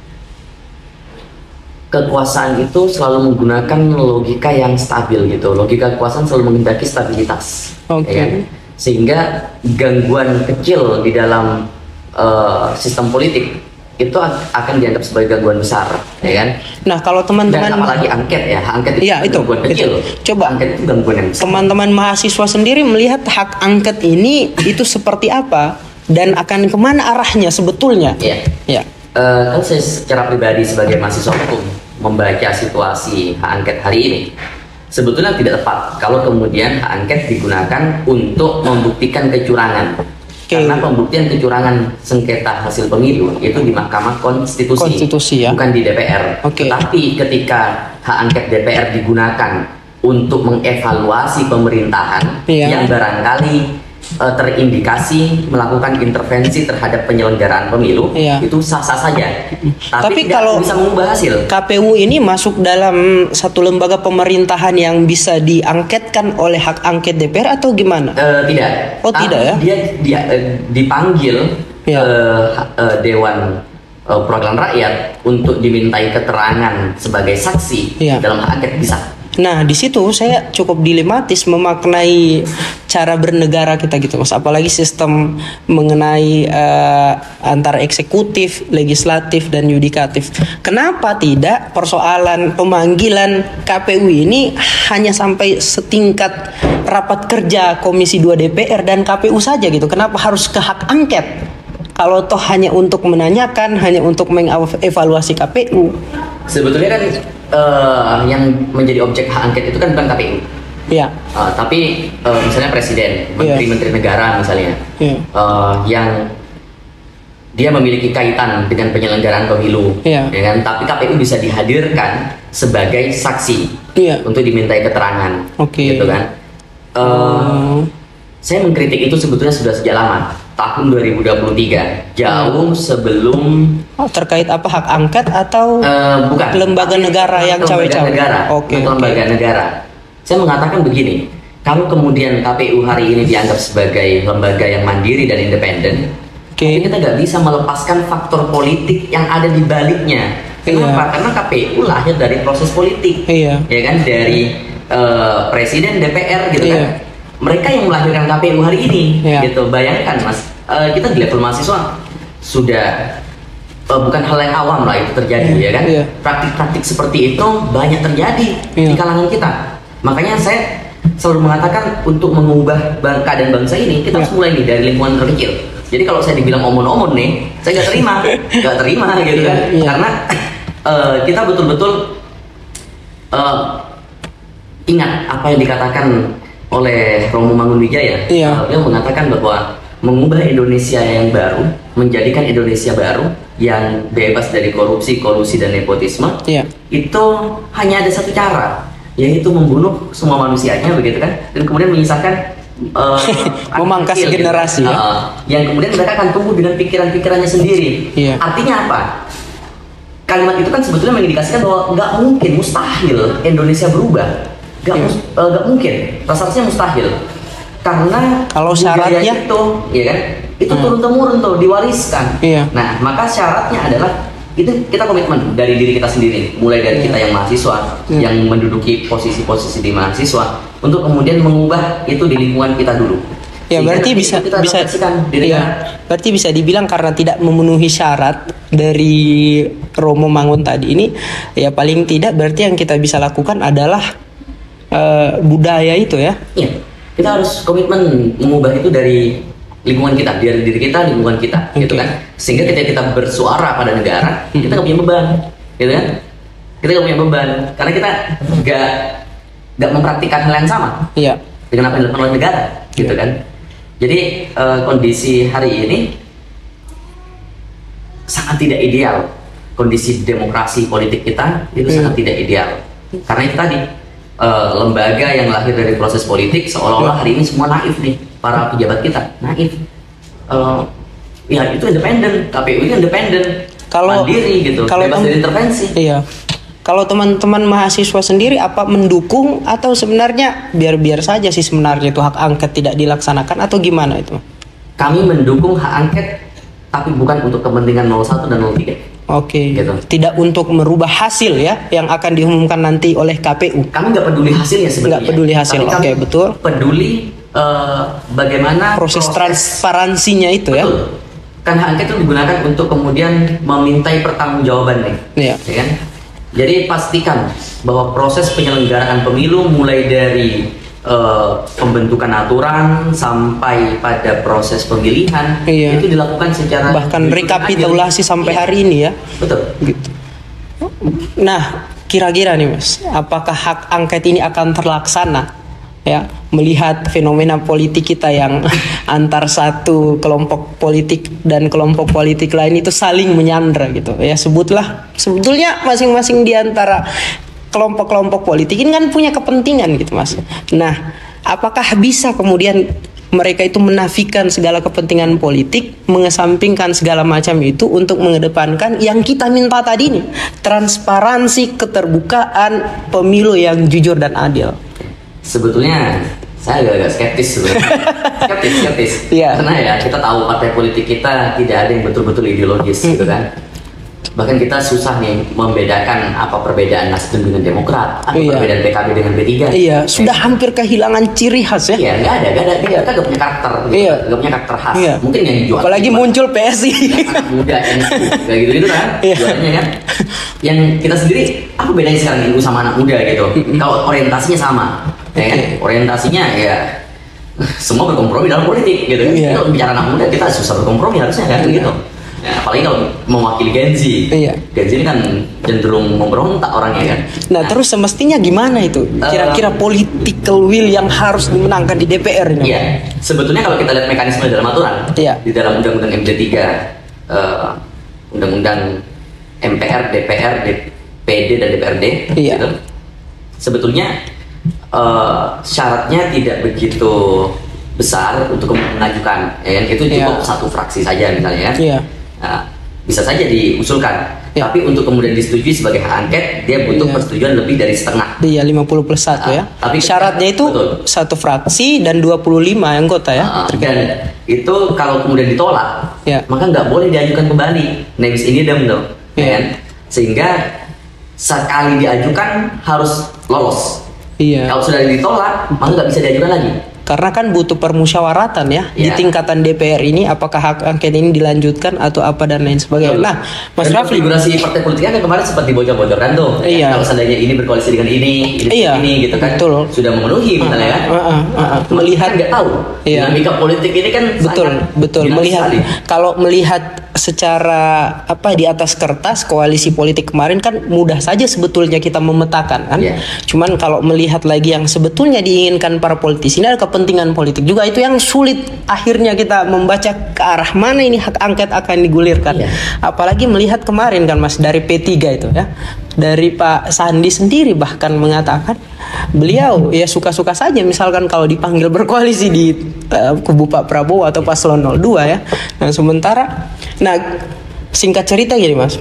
kekuasaan itu selalu menggunakan logika yang stabil gitu. Logika kekuasaan selalu menghendaki stabilitas. Oke. Ya kan? Sehingga gangguan kecil di dalam sistem politik itu akan dianggap sebagai gangguan besar, ya kan? Nah, kalau Dan teman-teman apalagi angket ya, angket itu Iya, itu, gangguan kecil. Coba angket itu gangguan yang besar. teman-teman mahasiswa sendiri melihat hak angket ini itu seperti apa dan akan kemana arahnya sebetulnya? Iya. Ya. Kalau saya secara pribadi sebagai mahasiswa hukum membaca situasi hak angket hari ini, sebetulnya tidak tepat kalau kemudian hak angket digunakan untuk membuktikan kecurangan. Karena pembuktian kecurangan sengketa hasil pemilu itu di Mahkamah Konstitusi, ya? bukan di DPR. Oke. Tetapi ketika hak angket DPR digunakan untuk mengevaluasi pemerintahan yang barangkali terindikasi melakukan intervensi terhadap penyelenggaraan pemilu, itu sah-sah saja. Tapi tidak kalau bisa mengubah hasil. KPU ini masuk dalam satu lembaga pemerintahan yang bisa diangketkan oleh hak angket DPR atau gimana? Tidak. Oh, tidak ya? Dia dipanggil ke Dewan Perwakilan Rakyat untuk dimintai keterangan sebagai saksi dalam hak angket bisa. Nah, di situ saya cukup dilematis memaknai cara bernegara kita gitu, Mas. Apalagi sistem mengenai antara eksekutif, legislatif, dan yudikatif. Kenapa tidak persoalan pemanggilan KPU ini hanya sampai setingkat rapat kerja Komisi 2 DPR dan KPU saja gitu? Kenapa harus ke hak angket? Kalau toh hanya untuk menanyakan, hanya untuk mengevaluasi KPU. Sebetulnya kan yang menjadi objek hak angket itu kan bukan KPU. Iya. Tapi misalnya presiden, menteri-menteri negara misalnya, yang dia memiliki kaitan dengan penyelenggaraan pemilu, ya kan? Tapi KPU bisa dihadirkan sebagai saksi untuk dimintai keterangan, gitu kan? Saya mengkritik itu sebetulnya sudah sejak lama, tahun 2023, jauh sebelum. Terkait apa, hak angket atau bukan lembaga negara yang cawe-cawe? Lembaga negara. Saya mengatakan begini, kalau kemudian KPU hari ini dianggap sebagai lembaga yang mandiri dan independen, tapi kita nggak bisa melepaskan faktor politik yang ada di baliknya. Kenapa? Karena KPU lahir dari proses politik, ya kan, dari presiden, DPR, gitu kan. Mereka yang melahirkan KPU hari ini, gitu. Bayangkan, Mas, kita di level mahasiswa sudah bukan hal yang awam lah itu terjadi, ya kan? Praktik-praktik seperti itu banyak terjadi di kalangan kita. Makanya saya selalu mengatakan untuk mengubah keadaan bangsa ini, kita harus mulai nih dari lingkungan terkecil. Jadi kalau saya dibilang omon-omon nih, saya nggak terima, gitu kan? Karena kita betul-betul ingat apa yang dikatakan oleh Romo Mangunwijaya. Dia mengatakan bahwa mengubah Indonesia yang baru, menjadikan Indonesia baru yang bebas dari korupsi, kolusi, dan nepotisme, itu hanya ada satu cara, yaitu membunuh semua manusianya, begitu kan? Dan kemudian menyisakan memangkas kecil, generasi, gitu. Yang kemudian mereka akan tumbuh dengan pikiran-pikirannya sendiri. Artinya apa? Kalimat itu kan sebetulnya mengindikasikan bahwa nggak mungkin, mustahil Indonesia berubah. Gak mungkin, rasanya mustahil, karena kalau syaratnya itu, ya kan, itu turun temurun tuh, diwariskan. Nah, maka syaratnya adalah itu kita komitmen dari diri kita sendiri, mulai dari kita yang mahasiswa, yang menduduki posisi-posisi di mahasiswa, untuk kemudian mengubah itu di lingkungan kita dulu. Berarti berarti bisa dibilang karena tidak memenuhi syarat dari Romo Mangun tadi ini, ya paling tidak berarti yang kita bisa lakukan adalah budaya itu, ya. Kita harus komitmen mengubah itu dari lingkungan kita, dari diri kita, lingkungan kita, gitu kan. Sehingga ketika kita bersuara pada negara, kita nggak punya beban, gitu kan. Kita nggak punya beban karena kita nggak mempraktikkan hal yang sama dengan apa yang dilakukan oleh negara, gitu kan. Jadi kondisi hari ini sangat tidak ideal. Kondisi demokrasi politik kita itu sangat tidak ideal karena itu tadi. Lembaga yang lahir dari proses politik seolah-olah hari ini semua naif nih, para pejabat kita naif. Itu independen, KPU itu independen, mandiri gitu, bebas dari intervensi. Kalau teman-teman mahasiswa sendiri apa mendukung atau sebenarnya biar-biar saja sih sebenarnya itu hak angket tidak dilaksanakan atau gimana itu? Kami mendukung hak angket, tapi bukan untuk kepentingan 01 dan 03. Gitu. Tidak untuk merubah hasil ya yang akan diumumkan nanti oleh KPU. Kami nggak peduli hasilnya sebenarnya. Nggak peduli hasil, betul. Peduli bagaimana proses transparansinya itu. Betul. Kan hak angket itu digunakan untuk kemudian memintai pertanggungjawaban nih, ya kan? Jadi pastikan bahwa proses penyelenggaraan pemilu mulai dari pembentukan aturan sampai pada proses pemilihan itu dilakukan secara bahkan rekapitulasi sampai hari ini, ya. Betul. Gitu. Nah, kira-kira nih, Mas, apakah hak angket ini akan terlaksana? Ya, melihat fenomena politik kita yang antar satu kelompok politik dan kelompok politik lain itu saling menyandra gitu. Ya, sebetulnya masing-masing di antara kelompok-kelompok politik ini kan punya kepentingan gitu, Mas. Nah, apakah bisa kemudian mereka itu menafikan segala kepentingan politik, mengesampingkan segala macam itu untuk mengedepankan yang kita minta tadi nih, transparansi, keterbukaan, pemilu yang jujur dan adil? Sebetulnya saya agak skeptis sebenarnya. skeptis. Karena ya kita tahu partai politik kita tidak ada yang betul-betul ideologis, gitu kan. Bahkan kita susah nih membedakan apa perbedaan Nasdem dengan Demokrat, apa Iya. perbedaan PKB dengan P3. Iya, sudah hampir kehilangan ciri khas ya. Iya, nggak ada. Mereka nggak punya karakter, gitu. Iya. Nggak punya karakter khas. Iya. Mungkin yang dijual. Apalagi muncul PSI. Anak muda NU, kayak gitu kan, Iya. jualannya kan. Yang kita sendiri, apa bedanya sekarang NU sama anak muda gitu? Kalau orientasinya sama, ya kan? Orientasinya ya semua berkompromi dalam politik gitu kan. Iya. Kalau bicara anak muda kita susah berkompromi harusnya kan Iya. gitu. Ya, apalagi kalau mewakili Gen Z. Iya. Gen Z ini kan cenderung memberontak orangnya kan. Nah, terus semestinya gimana itu? Kira-kira political will yang harus dimenangkan di DPR ini? Iya, sebetulnya kalau kita lihat mekanisme dalam aturan, Iya. di dalam Undang-Undang MD3, Undang-Undang MPR, DPR, DPD dan DPRD, Iya. gitu. Sebetulnya syaratnya tidak begitu besar untuk mengajukan, ya kan? Itu cukup Iya. satu fraksi saja misalnya kan. Iya. Nah, bisa saja diusulkan, Iya. tapi untuk kemudian disetujui sebagai hak angket, dia butuh Iya. persetujuan lebih dari setengah. Iya, 50+1 ya. Tapi Syaratnya itu betul. satu fraksi dan 25 anggota ya. Dan itu kalau kemudian ditolak, Ya. maka nggak boleh diajukan kembali. Nebis ini dong, Ya. kan? Sehingga sekali diajukan harus lolos. Iya. Kalau sudah ditolak, maka nggak bisa diajukan lagi. Karena kan butuh permusyawaratan ya di Iya. tingkatan DPR ini, apakah hak angket ini dilanjutkan atau apa dan lain sebagainya. Betul. Nah, Mas Dan Rafli, konfigurasi partai politiknya kan kemarin sempat dibocor-bocorkan tuh. Iya. Kalau seandainya ini berkoalisi dengan ini Iya, ini gitu kan, betul. sudah memenuhi misalnya kan. Melihat Kan nggak tahu. Iya. Dinamika politik ini kan betul sangat dinamis melihat sekali. kalau melihat secara apa di atas kertas koalisi politik kemarin kan mudah saja sebetulnya kita memetakan kan. Iya. Cuman kalau melihat lagi yang sebetulnya diinginkan para politisi ini ada kepentingan politik juga, itu yang sulit akhirnya kita membaca ke arah mana ini hak angket akan digulirkan. Iya. Apalagi melihat kemarin kan Mas dari P3 itu ya. Dari Pak Sandi sendiri bahkan mengatakan beliau ya suka-suka saja misalkan kalau dipanggil berkoalisi di kubu Pak Prabowo atau paslon 02 ya. Nah, sementara singkat cerita gini Mas.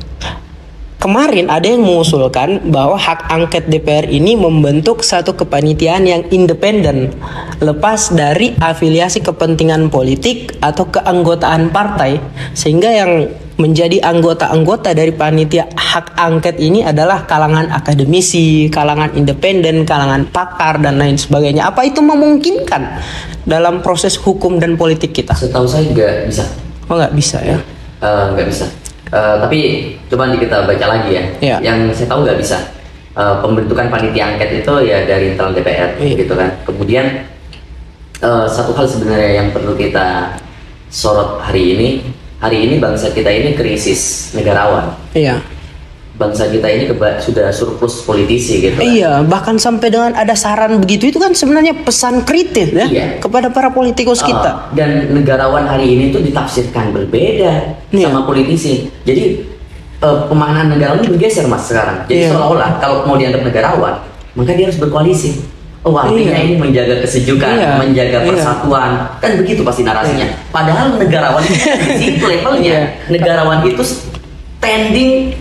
Kemarin ada yang mengusulkan bahwa hak angket DPR ini membentuk satu kepanitiaan yang independen, lepas dari afiliasi kepentingan politik atau keanggotaan partai, sehingga yang menjadi anggota-anggota dari panitia hak angket ini adalah kalangan akademisi, kalangan independen, kalangan pakar dan lain sebagainya. Apa itu memungkinkan dalam proses hukum dan politik kita? Setahu saya nggak bisa. Oh, nggak bisa ya? Nggak bisa. Tapi coba kita baca lagi ya. Iya. Yang saya tahu nggak bisa. Pembentukan panitia angket itu ya dari internal DPR, Iya. gitu kan. Kemudian satu hal sebenarnya yang perlu kita sorot hari ini bangsa kita ini krisis negarawan. Iya. Bangsa kita ini sudah surplus politisi gitu kan. Iya, bahkan sampai dengan ada saran begitu itu kan sebenarnya pesan kritis ya Iya. kepada para politikus kita. Dan negarawan hari ini tuh ditafsirkan berbeda Iya. sama politisi. Jadi pemaknaan negarawan ini bergeser Mas sekarang. Jadi Iya. seolah-olah kalau mau dianggap negarawan, maka dia harus berkoalisi. Oh, artinya Iya. ini menjaga kesejukan, Iya. menjaga Iya. persatuan. Kan begitu pasti narasinya. Padahal negarawan itu di situ levelnya. Iya. Negarawan itu standing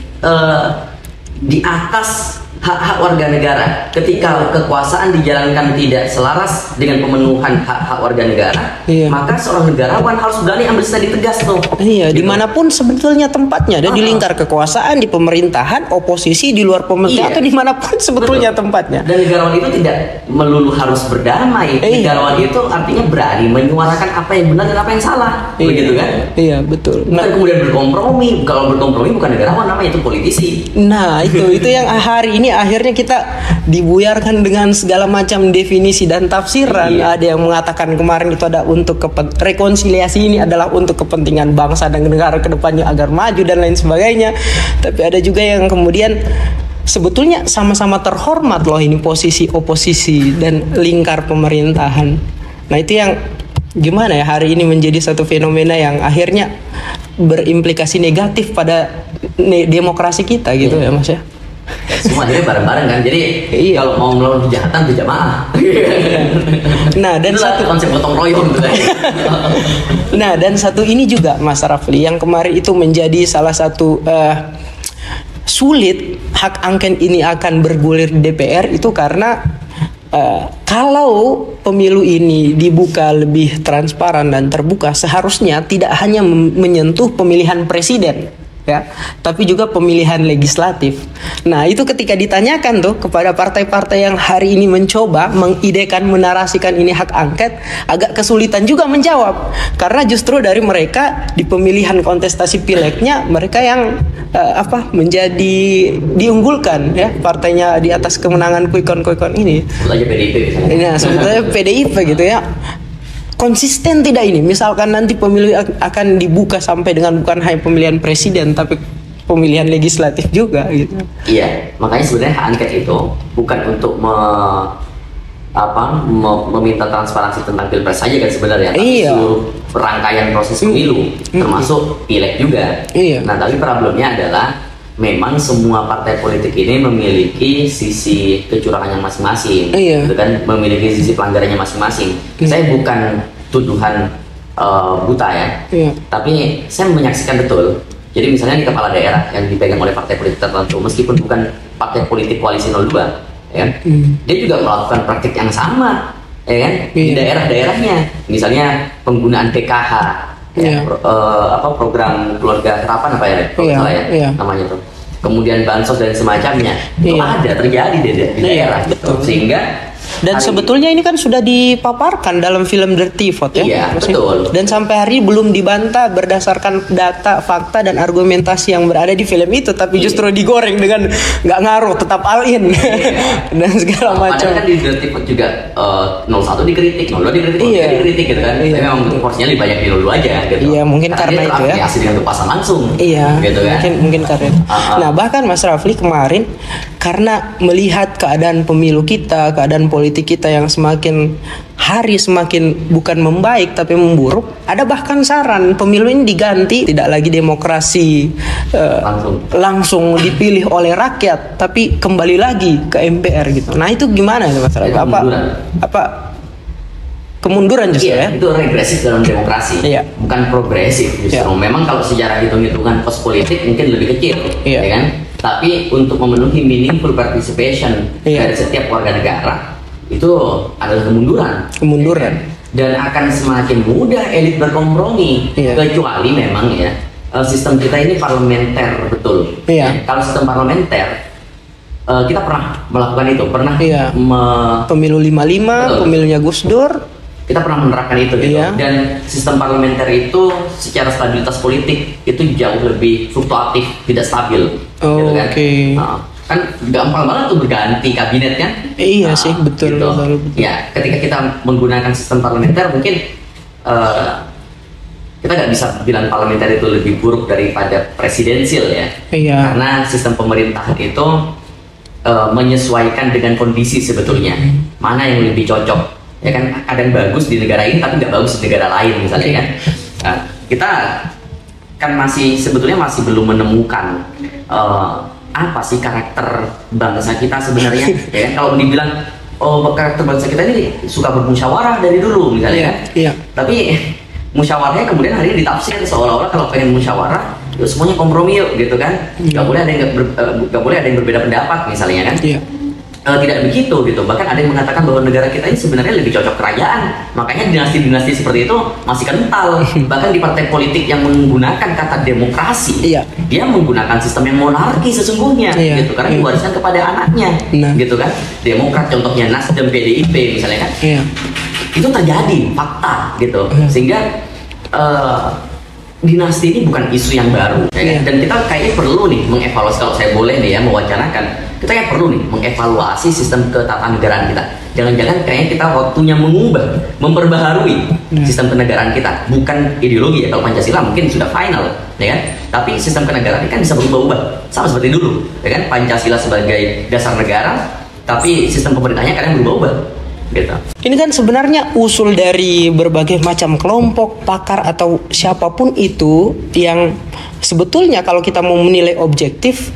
di atas hak-hak warga negara. Ketika kekuasaan dijalankan tidak selaras dengan pemenuhan hak-hak warga negara, Iya. maka seorang negarawan harus berani ambil standing tegas tuh. Iya, Gitu. dimanapun sebetulnya tempatnya, dan di lingkar kekuasaan, di pemerintahan, oposisi, di luar pemerintahan, Iya. atau dimanapun sebetulnya Betul. tempatnya. Dan negarawan itu tidak melulu harus berdamai. Iya. Negarawan itu artinya berani menyuarakan apa yang benar dan apa yang salah. Begitu kan? Iya, betul. Bukan kemudian berkompromi. Kalau berkompromi bukan negarawan, namanya itu politisi. Nah, itu yang hari ini akhirnya kita dibuyarkan dengan segala macam definisi dan tafsiran. Iya. Ada yang mengatakan kemarin itu ada untuk rekonsiliasi ini adalah untuk kepentingan bangsa dan negara kedepannya agar maju dan lain sebagainya. Tapi ada juga yang kemudian sebetulnya sama-sama terhormat loh ini posisi oposisi dan lingkar pemerintahan. Nah, itu yang gimana ya hari ini menjadi satu fenomena yang akhirnya berimplikasi negatif pada demokrasi kita gitu ya Mas ya. Semua akhirnya bareng-bareng kan. Jadi Iya. kalau mau melawan kejahatan berjamaah. Nah, dan Itulah satu konsep gotong royong gitu kan. Nah, dan satu ini juga Mas Rafli yang kemarin itu menjadi salah satu sulit hak angket ini akan bergulir di DPR itu karena kalau pemilu ini dibuka lebih transparan dan terbuka, seharusnya tidak hanya menyentuh pemilihan presiden, ya, tapi juga pemilihan legislatif. Nah, itu ketika ditanyakan tuh kepada partai-partai yang hari ini mencoba mengidekan, menarasikan ini hak angket, agak kesulitan juga menjawab. Karena justru dari mereka di pemilihan kontestasi pileknya, mereka yang menjadi diunggulkan ya, partainya di atas kemenangan kuikon-kuikon ini. Sebut aja PDIP misalnya. Nah, sebetulnya PDIP gitu ya. Konsisten tidak ini? Misalkan nanti pemilu akan dibuka sampai dengan bukan hanya pemilihan presiden tapi pemilihan legislatif juga gitu. Iya, makanya sebenarnya hak angket itu bukan untuk meminta transparansi tentang pilpres saja kan sebenarnya, tapi seluruh rangkaian proses pemilu, termasuk pileg juga. Iya. Nah, tapi problemnya adalah memang semua partai politik ini memiliki sisi kecurangannya masing-masing, gitu kan, memiliki sisi pelanggarannya masing-masing. Saya bukan tuduhan buta ya, tapi saya menyaksikan betul. Jadi misalnya di kepala daerah yang dipegang oleh partai politik tertentu, meskipun bukan partai politik koalisi 02, ya, dia juga melakukan praktik yang sama, ya kan, di daerah-daerahnya. Misalnya penggunaan PKH. Program keluarga harapan kalau salah ya namanya tuh, kemudian bansos dan semacamnya, itu ada terjadi di daerah gitu. Sehingga dan sebetulnya ini kan sudah dipaparkan dalam film Dirty Vote ya. Iya, betul. Dan sampai hari belum dibantah berdasarkan data, fakta dan argumentasi yang berada di film itu, tapi justru digoreng dengan nggak ngaruh, tetap all in dan segala macam. Padahal kan di Dirty Vote juga 01 dikritik, 02 dikritik, dikritik gitu kan. Tapi memang porsinya lebih banyak di 02 aja gitu. Iya, mungkin karena itu ya. Asli dengan kekuasaan langsung. Iya, gitu kan. Mungkin karena itu. Nah, bahkan Mas Rafli kemarin karena melihat keadaan pemilu kita, keadaan politik kita yang semakin hari semakin bukan membaik tapi memburuk, ada bahkan saran pemilu ini diganti, tidak lagi demokrasi langsung dipilih oleh rakyat, tapi kembali lagi ke MPR gitu. Nah, itu gimana ya Mas Rafli? Kemunduran justru ya? Itu regresif dalam demokrasi, bukan progresif justru. Memang kalau sejarah hitung-hitungan pos politik mungkin lebih kecil, ya kan? Tapi untuk memenuhi meaningful participation dari setiap warga negara, itu adalah kemunduran. Dan akan semakin mudah elit berkompromi, kecuali memang ya sistem kita ini parlementer betul. Kalau sistem parlementer, kita pernah melakukan itu, pemilu 55, pemilunya Gus Dur, kita pernah menerapkan itu gitu. Dan sistem parlementer itu secara stabilitas politik itu jauh lebih fluktuatif, tidak stabil, gitu kan. Kan gampang banget tuh berganti kabinet kan. Iya sih, betul, gitu. betul. Ya, ketika kita menggunakan sistem parlementer mungkin kita nggak bisa bilang parlementer itu lebih buruk daripada presidensil ya. Karena sistem pemerintahan itu menyesuaikan dengan kondisi sebetulnya, mana yang lebih cocok. Ya kan, kadang bagus di negara ini tapi nggak bagus di negara lain misalnya kan. Nah, kita kan sebetulnya masih belum menemukan apa sih karakter bangsa kita sebenarnya. Ya kan, kalau dibilang karakter bangsa kita ini suka bermusyawarah dari dulu misalnya kan. Tapi musyawarahnya kemudian hari ini ditafsir seolah-olah kalau pengen musyawarah ya semuanya kompromi yuk gitu kan. Nggak boleh ada yang berbeda pendapat misalnya kan. Tidak begitu gitu. Bahkan ada yang mengatakan bahwa negara kita ini sebenarnya lebih cocok kerajaan. Makanya dinasti-dinasti seperti itu masih kental. Bahkan di partai politik yang menggunakan kata demokrasi, dia menggunakan sistem yang monarki sesungguhnya, gitu. Karena diwariskan kepada anaknya, gitu kan. Demokrat contohnya Nasdem, PDIP misalnya kan. Itu terjadi fakta gitu. Sehingga dinasti ini bukan isu yang baru, ya kan? Dan kita kayaknya perlu nih mengevaluasi, kalau saya boleh nih ya mewacanakan, kita kayak perlu nih mengevaluasi sistem ketatanegaraan kita. Jangan-jangan kayaknya kita waktunya mengubah, memperbaharui sistem kenegaraan kita. Bukan ideologi ya, kalau Pancasila mungkin sudah final, ya kan? Tapi sistem kenegaraan ini kan bisa berubah-ubah, sama seperti dulu, ya kan? Pancasila sebagai dasar negara, tapi sistem pemerintahnya kadang berubah-ubah. Gitu. Ini kan sebenarnya usul dari berbagai macam kelompok, pakar atau siapapun itu yang sebetulnya kalau kita mau menilai objektif,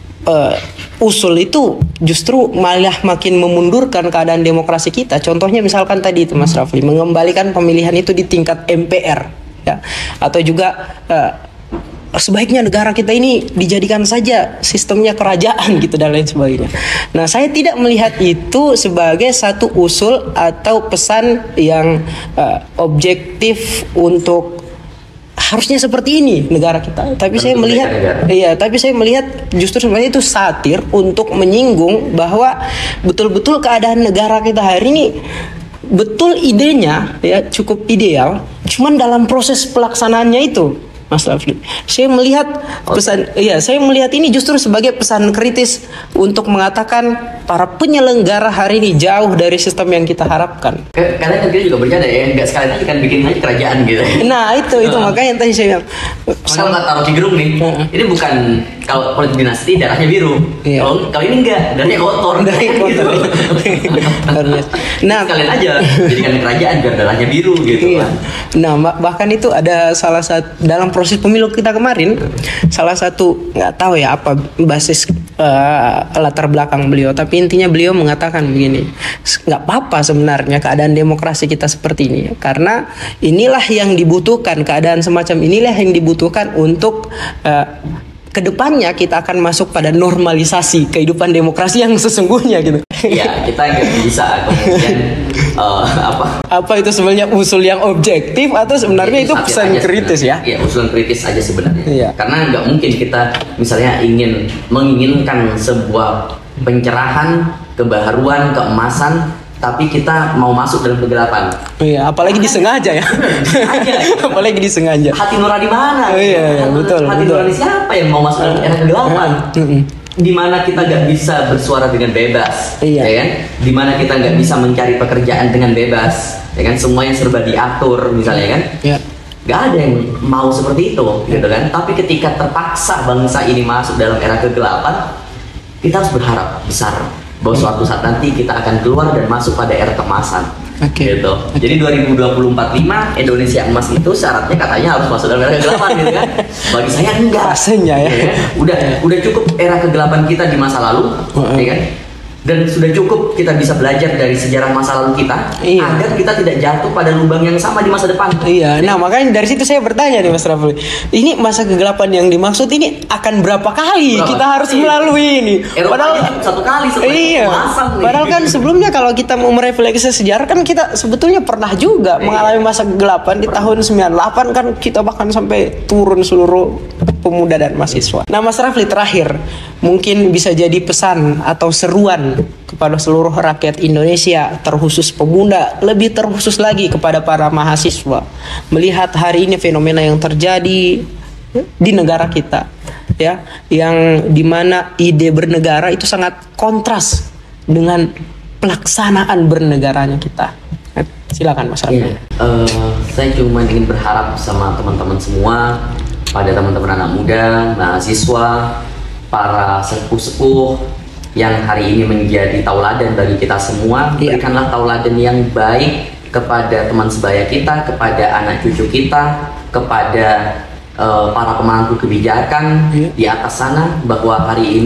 usul itu justru malah makin memundurkan keadaan demokrasi kita. Contohnya misalkan tadi itu Mas Rafli mengembalikan pemilihan itu di tingkat MPR, ya, atau juga sebaiknya negara kita ini dijadikan saja sistemnya kerajaan gitu dan lain sebagainya. Nah, saya tidak melihat itu sebagai satu usul atau pesan yang objektif untuk harusnya seperti ini negara kita. Tapi saya melihat, tapi saya melihat justru sebenarnya itu satir untuk menyinggung bahwa betul-betul keadaan negara kita hari ini betul idenya ya cukup ideal, cuman dalam proses pelaksanaannya itu, Mas Rafli, saya melihat saya melihat ini justru sebagai pesan kritis untuk mengatakan para penyelenggara hari ini jauh dari sistem yang kita harapkan. Kalian kan juga bercanda ya, nggak sekalian aja kan bikin aja kerajaan gitu. Nah itu makanya yang tadi saya bilang. Kalau nggak taruh Ki Gerung nih, ini bukan kalau politik dinasti darahnya biru. Kalau ini enggak, darahnya kotor. Gitu. Nah sekalian aja jadikan kerajaan biar darahnya biru gitu. Nah bahkan itu ada salah satu dalam proses pemilu kita kemarin, salah satu nggak tahu ya apa basis latar belakang beliau, tapi intinya beliau mengatakan begini, nggak apa-apa sebenarnya keadaan demokrasi kita seperti ini, karena inilah yang dibutuhkan, keadaan semacam inilah yang dibutuhkan untuk kedepannya kita akan masuk pada normalisasi kehidupan demokrasi yang sesungguhnya gitu. Iya, kita nggak bisa kemudian apa itu sebenarnya usul yang objektif atau sebenarnya itu pesan kritis ya? Iya, usulan kritis aja sebenarnya. Iya. Karena nggak mungkin kita misalnya menginginkan sebuah pencerahan, kebaharuan, keemasan, tapi kita mau masuk dalam kegelapan. Iya, apalagi disengaja ya. Apalagi disengaja. Hati nurani mana? Iya, betul. Hati nurani siapa yang mau masuk dalam era kegelapan? Di mana kita nggak bisa bersuara dengan bebas, ya kan? Di mana kita nggak bisa mencari pekerjaan dengan bebas, ya kan? Semuanya serba diatur, misalnya kan? Iya. Gak ada yang mau seperti itu, gitu kan? Tapi ketika terpaksa bangsa ini masuk dalam era kegelapan, kita harus berharap besar bahwa suatu saat nanti kita akan keluar dan masuk pada era kemasan. Gitu. Jadi 2045 Indonesia emas itu syaratnya katanya harus masuk dalam era kegelapan gitu kan. Bagi saya enggak. Rasanya ya. Udah cukup era kegelapan kita di masa lalu, ya kan? Dan sudah cukup kita bisa belajar dari sejarah masa lalu kita agar kita tidak jatuh pada lubang yang sama di masa depan. Iya. Nah makanya dari situ saya bertanya nih Mas Rafli, ini masa kegelapan yang dimaksud ini akan berapa kali kita harus melalui ini? Padahal satu kali padahal kan sebelumnya kalau kita mau merefleksi sejarah kan kita sebetulnya pernah juga mengalami masa kegelapan di tahun 98 kan, kita bahkan sampai turun seluruh pemuda dan mahasiswa. Nah Mas Rafli, terakhir mungkin bisa jadi pesan atau seruan kepada seluruh rakyat Indonesia, terkhusus pemuda, lebih terkhusus lagi kepada para mahasiswa, melihat hari ini fenomena yang terjadi di negara kita, ya, yang dimana ide bernegara itu sangat kontras dengan pelaksanaan bernegaranya kita. Silakan Mas Rafli. Saya cuma ingin berharap sama teman-teman semua, pada teman-teman anak muda, mahasiswa, para sepuh-sepuh yang hari ini menjadi tauladan bagi kita semua. Berikanlah tauladan yang baik kepada teman sebaya kita, kepada anak cucu kita, kepada para pemangku kebijakan di atas sana, bahwa hari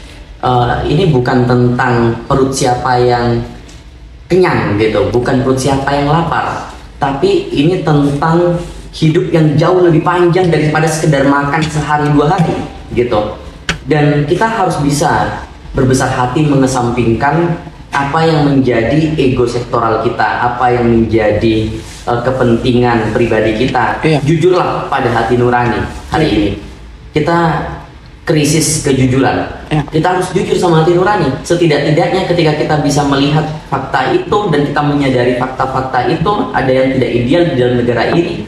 ini bukan tentang perut siapa yang kenyang gitu, bukan perut siapa yang lapar, tapi ini tentang hidup yang jauh lebih panjang daripada sekedar makan sehari dua hari gitu. Dan kita harus bisa berbesar hati mengesampingkan apa yang menjadi ego sektoral kita, apa yang menjadi kepentingan pribadi kita. Jujurlah pada hati nurani hari ini. Kita krisis kejujuran. Kita harus jujur sama hati nurani. Setidak-tidaknya ketika kita bisa melihat fakta itu dan kita menyadari fakta-fakta itu ada yang tidak ideal di dalam negara ini,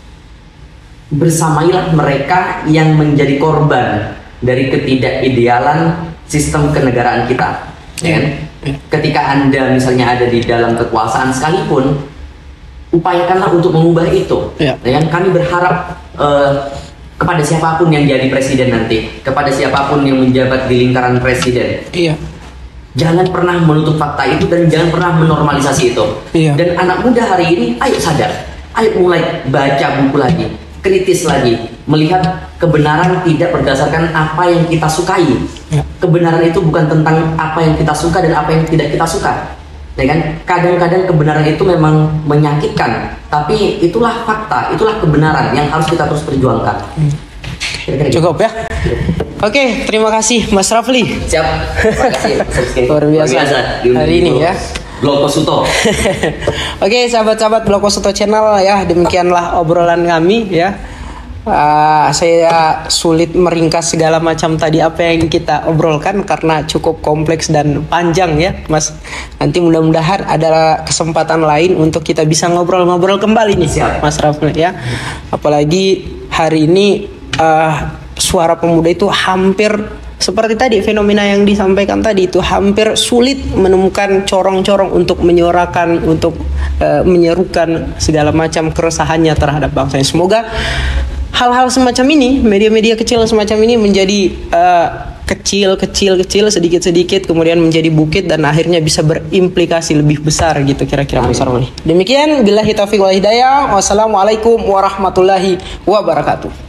bersamailah mereka yang menjadi korban dari ketidakidealan sistem kenegaraan kita. Ketika Anda misalnya ada di dalam kekuasaan sekalipun, upayakanlah untuk mengubah itu. Kami berharap kepada siapapun yang jadi presiden nanti, kepada siapapun yang menjabat di lingkaran presiden, jangan pernah menutup fakta itu dan jangan pernah menormalisasi itu. Dan anak muda hari ini, ayo sadar, ayo mulai baca buku lagi, kritis lagi, melihat kebenaran tidak berdasarkan apa yang kita sukai. Kebenaran itu bukan tentang apa yang kita suka dan apa yang tidak kita suka. Ya kan? Kadang-kadang kebenaran itu memang menyakitkan, tapi itulah fakta, itulah kebenaran yang harus kita terus perjuangkan. Cukup ya? Oke, terima kasih Mas Rafli. Siap. Terima kasih. Luar biasa hari ini ya. Bloko Suto. Oke, sahabat-sahabat Bloko Suto Channel ya, demikianlah obrolan kami ya. Saya sulit meringkas segala macam tadi apa yang kita obrolkan karena cukup kompleks dan panjang ya, Mas. Nanti mudah-mudahan ada kesempatan lain untuk kita bisa ngobrol-ngobrol kembali nih, Siap. Mas Rafli ya. Apalagi hari ini suara pemuda itu hampir seperti tadi fenomena yang disampaikan tadi itu hampir sulit menemukan corong-corong untuk menyuarakan, untuk menyerukan segala macam keresahannya terhadap bangsa. Semoga hal-hal semacam ini, media-media kecil semacam ini menjadi kecil, sedikit-sedikit, kemudian menjadi bukit dan akhirnya bisa berimplikasi lebih besar gitu kira-kira Mas Rafli. Demikian, billahi taufiq wal hidayah. Wassalamualaikum warahmatullahi wabarakatuh.